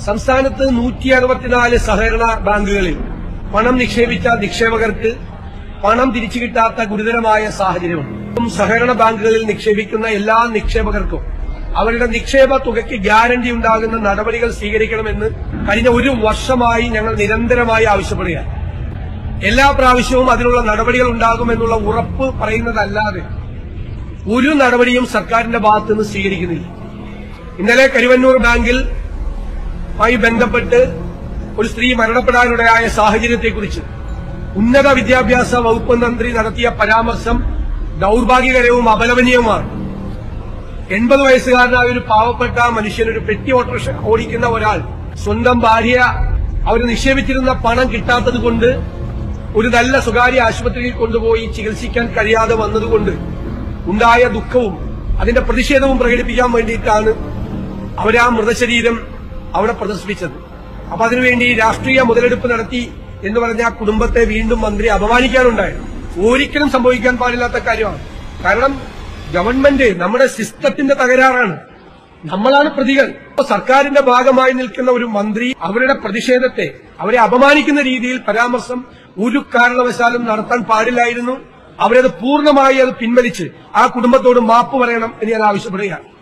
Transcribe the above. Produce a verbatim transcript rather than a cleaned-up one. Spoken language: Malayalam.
സംസ്ഥാനത്ത് നൂറ്റി അറുപത്തിനാല് സഹകരണ ബാങ്കുകളിൽ പണം നിക്ഷേപിച്ച നിക്ഷേപകർക്ക് പണം തിരിച്ചു കിട്ടാത്ത ഗുരുതരമായ സാഹചര്യമുണ്ട്. സഹകരണ ബാങ്കുകളിൽ നിക്ഷേപിക്കുന്ന എല്ലാ നിക്ഷേപകർക്കും അവരുടെ നിക്ഷേപ തുകയ്ക്ക് ഗ്യാരണ്ടി ഉണ്ടാകുന്ന നടപടികൾ സ്വീകരിക്കണമെന്ന് കഴിഞ്ഞ ഒരു വർഷമായി ഞങ്ങൾ നിരന്തരമായി ആവശ്യപ്പെടുകയാണ്. എല്ലാ പ്രാവശ്യവും അതിനുള്ള നടപടികൾ ഉണ്ടാകുമെന്നുള്ള ഉറപ്പ് പറയുന്നതല്ലാതെ ഒരു നടപടിയും സർക്കാരിന്റെ ഭാഗത്തുനിന്ന് സ്വീകരിക്കുന്നില്ല. ഇന്നലെ കരുവന്നൂർ ബാങ്കിൽ മായി ബന്ധപ്പെട്ട് ഒരു സ്ത്രീ മരണപ്പെടാനിടയായ സാഹചര്യത്തെക്കുറിച്ച് ഉന്നത വിദ്യാഭ്യാസ വകുപ്പ് മന്ത്രി നടത്തിയ പരാമർശം ദൌർഭാഗ്യകരവും അപലപനീയവുമാണ്. എൺപത് വയസ്സുകാരനായ ഒരു പാവപ്പെട്ട മനുഷ്യൻ, ഒരു പെട്ടി ഓട്ടോറിക്ഷ ഓടിക്കുന്ന ഒരാൾ സ്വന്തം ഭാര്യ അവർ നിക്ഷേപിച്ചിരുന്ന പണം കിട്ടാത്തതുകൊണ്ട് ഒരു നല്ല സ്വകാര്യ ആശുപത്രിയിൽ കൊണ്ടുപോയി ചികിത്സിക്കാൻ കഴിയാതെ വന്നതുകൊണ്ട് ഉണ്ടായ ദുഃഖവും അതിന്റെ പ്രതിഷേധവും പ്രകടിപ്പിക്കാൻ വേണ്ടിയിട്ടാണ് അവർ ആ മൃതശരീരം അവിടെ പ്രദർശിപ്പിച്ചത്. അപ്പൊ അതിനുവേണ്ടി രാഷ്ട്രീയ മുതലെടുപ്പ് നടത്തി എന്ന് പറഞ്ഞ ആ കുടുംബത്തെ വീണ്ടും മന്ത്രി അപമാനിക്കാനുണ്ടായിരുന്നു. ഒരിക്കലും സംഭവിക്കാൻ പാടില്ലാത്ത കാര്യമാണ്. കാരണം ഗവൺമെന്റ് നമ്മുടെ സിസ്റ്റത്തിന്റെ തകരാറാണ്. നമ്മളാണ് പ്രതികൾ. സർക്കാരിന്റെ ഭാഗമായി നിൽക്കുന്ന ഒരു മന്ത്രി അവരുടെ പ്രതിഷേധത്തെ, അവരെ അപമാനിക്കുന്ന രീതിയിൽ പരാമർശം ഒരു കാരണവശാലും നടത്താൻ പാടില്ലായിരുന്നു. അവരത് പൂർണ്ണമായി അത് പിൻവലിച്ച് ആ കുടുംബത്തോട് മാപ്പ് പറയണം എന്ന് ഞാൻ ആവശ്യപ്പെടുകയാണ്.